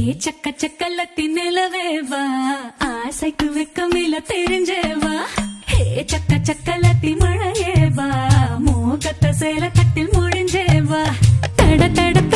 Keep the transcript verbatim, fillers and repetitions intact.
சக்க சக்கலத்தி நிலவேவா ஆசைக்கு வெக்கமில்ல தெரிஞ்சேவா. ஹே சக்க சக்கலத்தி மழையேவா மோகத்த சேல கட்டில் முடிஞ்சேவா. தட தட